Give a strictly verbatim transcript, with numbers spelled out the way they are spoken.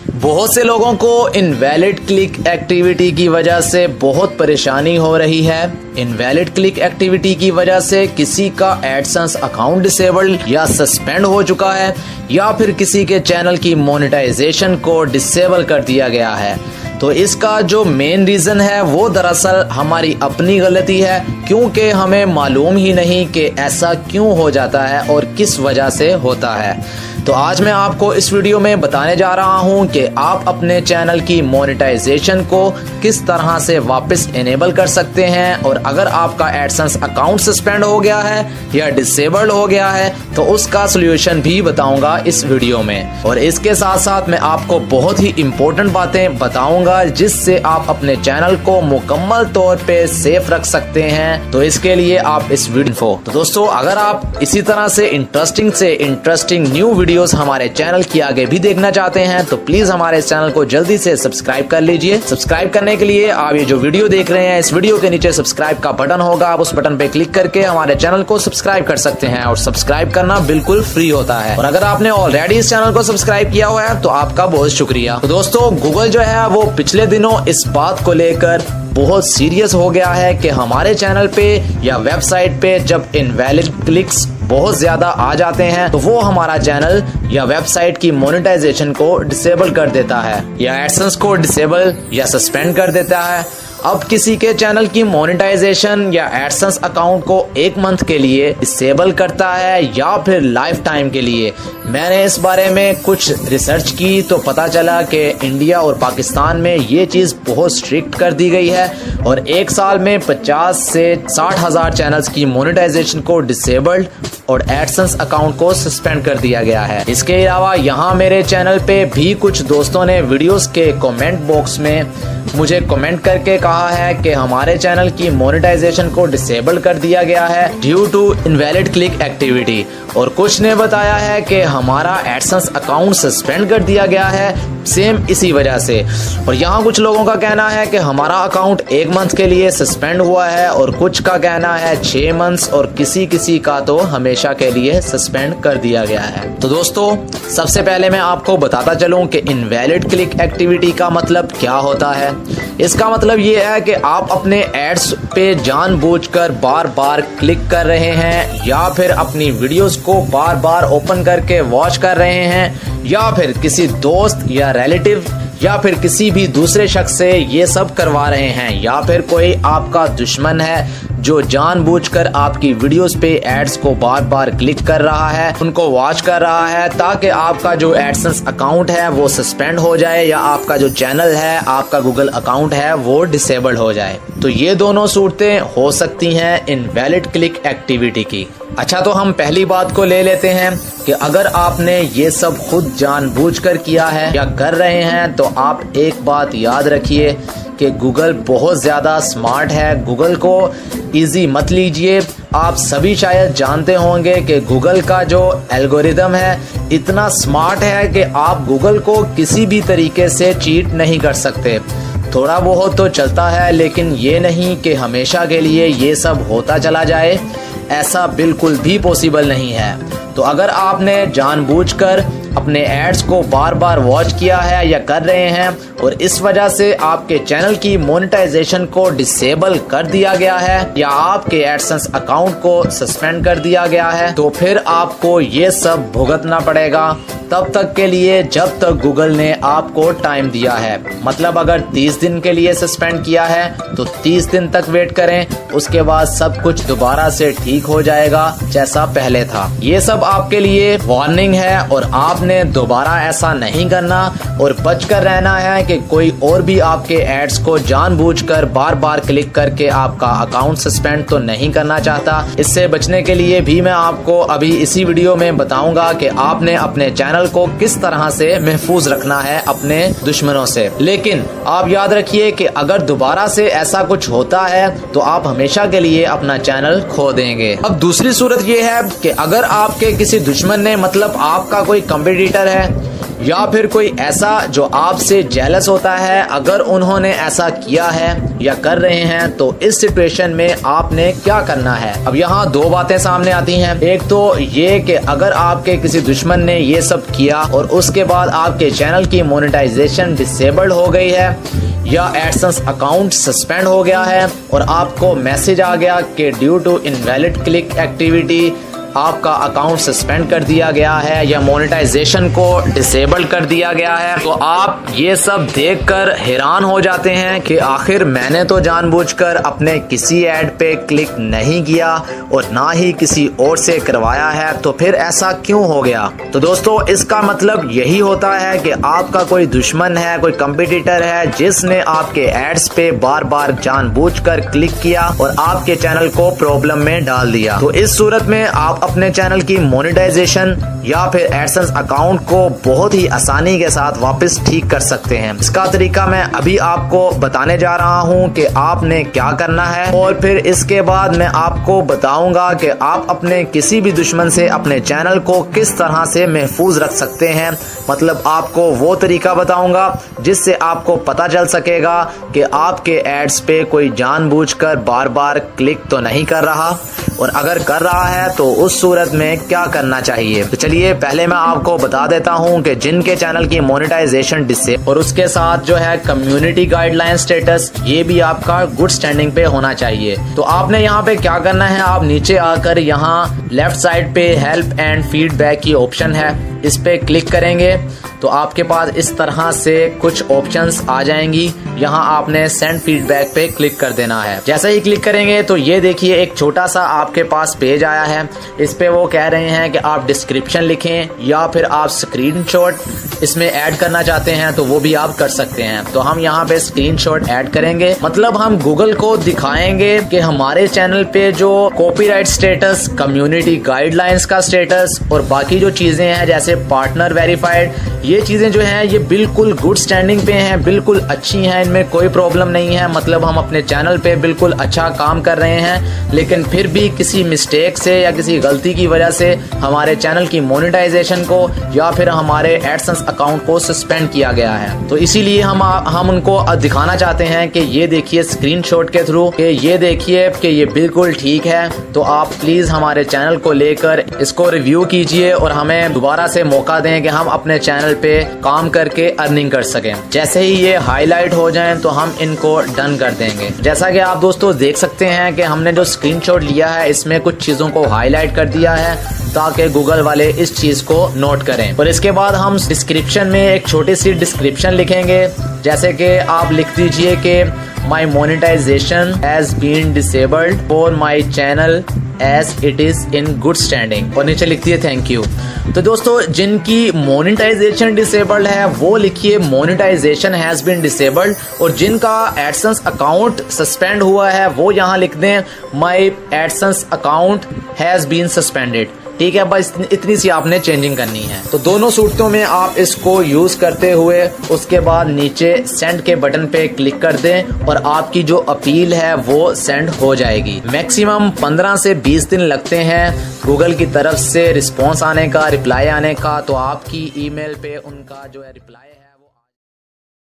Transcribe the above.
बहुत से लोगों को इनवैलिड क्लिक एक्टिविटी की वजह से बहुत परेशानी हो रही है। इनवैलिड क्लिक एक्टिविटी की वजह से किसी का एडसेंस अकाउंट डिसेबल या सस्पेंड हो चुका है या फिर किसी के चैनल की मोनेटाइजेशन को डिसेबल कर दिया गया है। तो इसका जो मेन रीज़न है वो दरअसल हमारी अपनी गलती है, क्योंकि हमें मालूम ही नहीं कि ऐसा क्यों हो जाता है और किस वजह से होता है। तो आज मैं आपको इस वीडियो में बताने जा रहा हूं कि आप अपने चैनल की मोनेटाइजेशन को किस तरह से वापस इनेबल कर सकते हैं, और अगर आपका एडसेंस अकाउंट सस्पेंड हो गया है या डिसेबल्ड हो गया है तो उसका सोल्यूशन भी बताऊंगा इस वीडियो में। और इसके साथ साथ मैं आपको बहुत ही इम्पोर्टेंट बातें बताऊंगा जिससे आप अपने चैनल को मुकम्मल तौर पे सेफ रख सकते हैं। तो इसके लिए आप इस वीडियो तो दोस्तों अगर आप इसी तरह से इंटरेस्टिंग से इंटरेस्टिंग न्यू वीडियोस हमारे चैनल की आगे भी देखना चाहते हैं तो प्लीज हमारे इस चैनल को जल्दी से सब्सक्राइब कर लीजिए। सब्सक्राइब करने के लिए आप ये जो वीडियो देख रहे हैं इस वीडियो के नीचे सब्सक्राइब का बटन होगा, आप उस बटन पे क्लिक करके हमारे चैनल को सब्सक्राइब कर सकते हैं और सब्सक्राइब करना बिल्कुल फ्री होता है। और अगर आपने ऑलरेडी इस चैनल को सब्सक्राइब किया हुआ है तो आपका बहुत शुक्रिया। तो दोस्तों गूगल जो है वो पिछले दिनों इस बात को लेकर बहुत सीरियस हो गया है कि हमारे चैनल पे या वेबसाइट पे जब इनवैलिड क्लिक्स बहुत ज्यादा आ जाते हैं तो वो हमारा चैनल या वेबसाइट की मोनेटाइजेशन को डिसेबल कर देता है या एडसेंस को डिसेबल या सस्पेंड कर देता है। अब किसी के चैनल की मोनेटाइजेशन या एडसेंस अकाउंट को एक मंथ के लिए डिसेबल करता है या फिर लाइफ टाइम के लिए। मैंने इस बारे में कुछ रिसर्च की तो पता चला कि इंडिया और पाकिस्तान में ये चीज़ बहुत स्ट्रिक्ट कर दी गई है और एक साल में पचास से साठ हजार चैनल्स की मोनेटाइजेशन को डिसेबल्ड और एडसेंस अकाउंट को सस्पेंड कर दिया गया है। इसके अलावा यहाँ मेरे चैनल पे भी कुछ दोस्तों ने वीडियोस के कमेंट बॉक्स में मुझे कमेंट करके कहा है कि हमारे चैनल की मोनेटाइजेशन को डिसेबल कर दिया गया है due to invalid click activity, और कुछ ने बताया है कि हमारा एडसेंस अकाउंट सस्पेंड कर दिया गया है सेम इसी वजह से। और यहाँ कुछ लोगों का कहना है कि हमारा अकाउंट एक मंथ के लिए सस्पेंड हुआ है और कुछ का कहना है छह मंथ्स और किसी किसी का तो हमेशा के लिए सस्पेंड कर दिया गया है। तो दोस्तों सबसे पहले मैं आपको बताता चलूं कि इनवैलिड क्लिक एक्टिविटी का मतलब क्या होता है। इसका मतलब ये है कि आप अपने एड्स पे जानबूझकर बार बार क्लिक कर रहे हैं या फिर अपनी वीडियोस को बार बार ओपन करके वॉच कर रहे हैं या फिर किसी दोस्त या रिलेटिव या फिर किसी भी दूसरे शख्स से ये सब करवा रहे हैं, या फिर कोई आपका दुश्मन है जो जानबूझकर आपकी वीडियोस पे एड्स को बार बार क्लिक कर रहा है, उनको वॉच कर रहा है ताकि आपका जो एडसेंस अकाउंट है वो सस्पेंड हो जाए या आपका जो चैनल है आपका गूगल अकाउंट है वो डिसेबल हो जाए। तो ये दोनों सूरतें हो सकती हैं इनवैलिड क्लिक एक्टिविटी की। अच्छा तो हम पहली बात को ले लेते हैं कि अगर आपने ये सब खुद जानबूझकर किया है या कर रहे हैं तो आप एक बात याद रखिए कि गूगल बहुत ज़्यादा स्मार्ट है। गूगल को इजी मत लीजिए। आप सभी शायद जानते होंगे कि गूगल का जो एल्गोरिदम है इतना स्मार्ट है कि आप गूगल को किसी भी तरीके से चीट नहीं कर सकते। थोड़ा बहुत तो चलता है लेकिन ये नहीं कि हमेशा के लिए ये सब होता चला जाए, ऐसा बिल्कुल भी पॉसिबल नहीं है। तो अगर आपने जानबूझकर अपने एड्स को बार बार वॉच किया है या कर रहे हैं और इस वजह से आपके चैनल की मोनेटाइजेशन को डिसेबल कर दिया गया है या आपके एडसेंस अकाउंट को सस्पेंड कर दिया गया है तो फिर आपको ये सब भुगतना पड़ेगा तब तक के लिए जब तक गूगल ने आपको टाइम दिया है। मतलब अगर तीस दिन के लिए सस्पेंड किया है तो तीस दिन तक वेट करें, उसके बाद सब कुछ दोबारा से ठीक हो जाएगा जैसा पहले था। ये सब आपके लिए वार्निंग है और आपने दोबारा ऐसा नहीं करना और बचकर रहना है कि कोई और भी आपके एड्स को जानबूझकर बार बार क्लिक करके आपका अकाउंट सस्पेंड तो नहीं करना चाहता। इससे बचने के लिए भी मैं आपको अभी इसी वीडियो में बताऊंगा कि आपने अपने चैनल को किस तरह से महफूज रखना है अपने दुश्मनों से। लेकिन आप याद रखिए कि अगर दोबारा से ऐसा कुछ होता है तो आप हमेशा के लिए अपना चैनल खो देंगे। अब दूसरी सूरत ये है कि अगर आपके किसी दुश्मन ने, मतलब आपका कोई कंपटीटर है या फिर कोई ऐसा जो आपसे जेलस होता है, अगर उन्होंने ऐसा किया है या कर रहे हैं तो इस सिचुएशन में आपने क्या करना है। अब यहाँ दो बातें सामने आती हैं। एक तो ये कि अगर आपके किसी दुश्मन ने ये सब किया और उसके बाद आपके चैनल की मोनेटाइजेशन डिसेबल्ड हो गई है या एडसेंस अकाउंट सस्पेंड हो गया है और आपको मैसेज आ गया कि due to invalid click activity आपका अकाउंट सस्पेंड कर दिया गया है या मोनेटाइजेशन को डिसेबल कर दिया गया है, तो आप ये सब देखकर हैरान हो जाते हैं कि आखिर मैंने तो जानबूझकर अपने किसी ऐड पे क्लिक नहीं किया और ना ही किसी और से करवाया है, तो फिर ऐसा क्यों हो गया। तो दोस्तों इसका मतलब यही होता है कि आपका कोई दुश्मन है, कोई कंपटीटर है जिसने आपके एड्स पे बार बार जानबूझकर क्लिक किया और आपके चैनल को प्रॉब्लम में डाल दिया। तो इस सूरत में आप अपने चैनल की मोनेटाइजेशन या फिर एडसेंस अकाउंट को बहुत ही आसानी के साथ वापस ठीक कर सकते हैं। इसका तरीका मैं अभी आपको बताने जा रहा हूं कि आपने क्या करना है और फिर इसके बाद मैं आपको बताऊंगा कि आप अपने किसी भी दुश्मन से अपने चैनल को किस तरह से महफूज रख सकते हैं। मतलब आपको वो तरीका बताऊंगा जिससे आपको पता चल सकेगा कि आपके एड्स पे कोई जानबूझकर बार बार क्लिक तो नहीं कर रहा और अगर कर रहा है तो उस सूरत में क्या करना चाहिए। तो चलिए पहले मैं आपको बता देता हूं कि जिनके चैनल की मोनेटाइजेशन डिसे और उसके साथ जो है कम्युनिटी गाइडलाइन स्टेटस ये भी आपका गुड स्टैंडिंग पे होना चाहिए। तो आपने यहाँ पे क्या करना है, आप नीचे आकर यहाँ लेफ्ट साइड पे हेल्प एंड फीडबैक की ऑप्शन है, इस पे क्लिक करेंगे तो आपके पास इस तरह से कुछ ऑप्शंस आ जाएंगी। यहाँ आपने सेंड फीडबैक पे क्लिक कर देना है। जैसे ही क्लिक करेंगे तो ये देखिए एक छोटा सा आपके पास पेज आया है। इस पे वो कह रहे हैं कि आप डिस्क्रिप्शन लिखें या फिर आप स्क्रीनशॉट इसमें ऐड करना चाहते हैं तो वो भी आप कर सकते हैं। तो हम यहाँ पे स्क्रीनशॉट ऐड करेंगे, मतलब हम गूगल को दिखाएंगे कि हमारे चैनल पे जो कॉपीराइट स्टेटस, कम्युनिटी गाइडलाइंस का स्टेटस और बाकी जो चीजें हैं जैसे पार्टनर वेरीफाइड, ये चीजें जो हैं ये बिल्कुल गुड स्टैंडिंग पे हैं, बिल्कुल अच्छी हैं, इनमें कोई प्रॉब्लम नहीं है। मतलब हम अपने चैनल पे बिल्कुल अच्छा काम कर रहे हैं, लेकिन फिर भी किसी मिस्टेक से या किसी गलती की वजह से हमारे चैनल की मोनेटाइजेशन को या फिर हमारे एडसेंस अकाउंट को सस्पेंड किया गया है। तो इसीलिए हम हम उनको दिखाना चाहते हैं कि ये देखिए स्क्रीनशॉट के थ्रू कि ये देखिए कि ये बिल्कुल ठीक है। तो आप प्लीज हमारे चैनल को लेकर इसको रिव्यू कीजिए और हमें दोबारा से मौका दें कि हम अपने चैनल पे काम करके अर्निंग कर सकें। जैसे ही ये हाईलाइट हो जाएं तो हम इनको डन कर देंगे। जैसा कि आप दोस्तों देख सकते हैं कि हमने जो स्क्रीनशॉट लिया है इसमें कुछ चीजों को हाईलाइट कर दिया है ताकि गूगल वाले इस चीज को नोट करें। और इसके बाद हम डिस्क्रिप्शन में एक छोटी सी डिस्क्रिप्शन लिखेंगे, जैसे कि आप लिख दीजिए कि my monetisation has been disabled for my channel as it is in good standing और नीचे लिख दिए थैंक यू। तो दोस्तों जिनकी मोनेटाइजेशन डिसेबल्ड है वो लिखिए मोनेटाइजेशन हैज बीन डिसेबल्ड, और जिनका एडसेंस अकाउंट सस्पेंड हुआ है वो यहाँ लिख दें my AdSense account has been suspended. ठीक है, बस इतनी सी आपने चेंजिंग करनी है। तो दोनों सूरतों में आप इसको यूज करते हुए उसके बाद नीचे सेंड के बटन पे क्लिक कर दें और आपकी जो अपील है वो सेंड हो जाएगी। मैक्सिमम पंद्रह से बीस दिन लगते हैं गूगल की तरफ से रिस्पॉन्स आने का, रिप्लाई आने का। तो आपकी ईमेल पे उनका जो है रिप्लाई